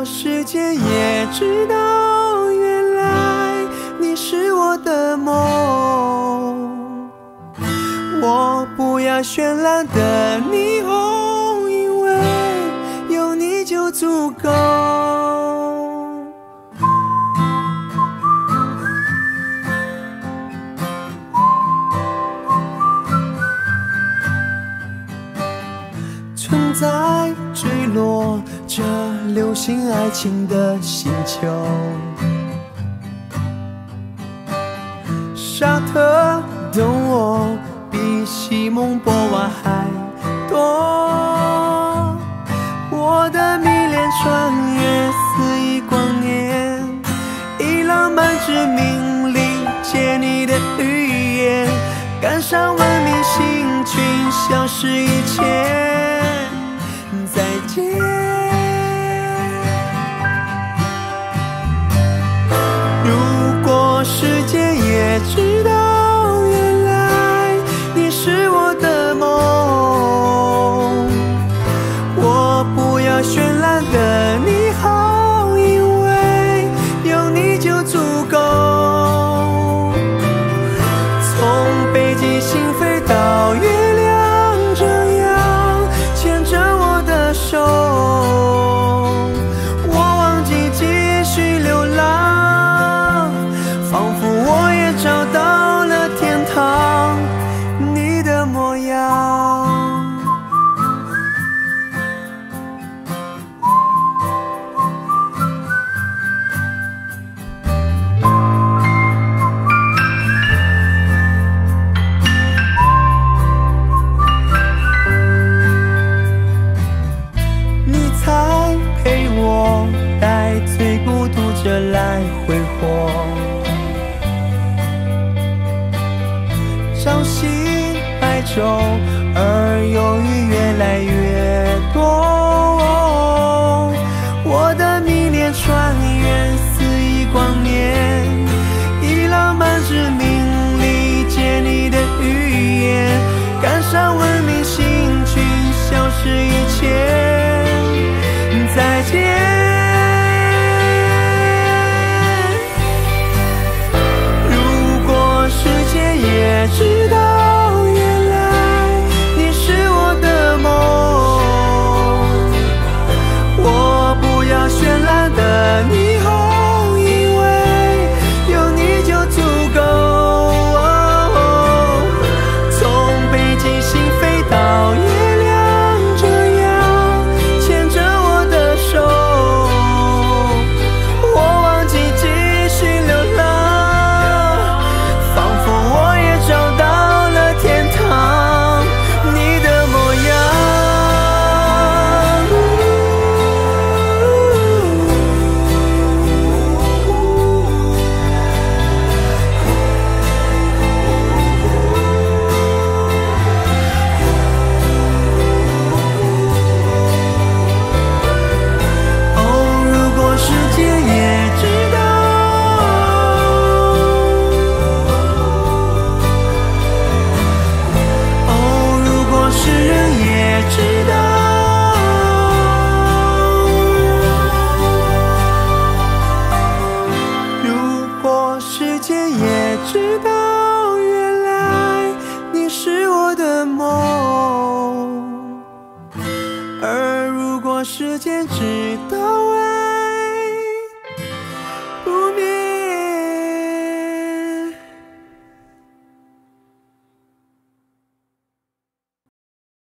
果世界也知道，原来你是我的梦。我不要绚烂的霓虹，因为有你就足够。存在坠落着流行爱情的星球，沙特的我比西蒙波娃还多，我的迷恋穿越肆意光年，以浪漫之名理解你的语言，赶上文明星群，消失一切。再见。如果世界也知道，原来你是我的梦，我不要绚烂的霓虹，因为有你就足够。从北极星飞到月亮，这样牵着我的手，我忘记继续流浪，仿佛我也找到了天堂，你的模样。才陪我带最孤独者来挥霍，朝夕白昼，而忧郁越来越多。我的迷恋穿越肆意光年，以浪漫之名理解你的语言，赶上文明星群，消失一切。再见。如果世界也知道，原来你是我的梦，我不要绚烂的霓虹，因为有你就足够。从北极星飞到月亮，这样牵着我的手，我忘记继续流浪，仿佛我也找到了天堂，你的模样。哦，如果世界也知道，哦，如果世人也知道，如果世界也知道，原来你是我的梦。而如果世界知道，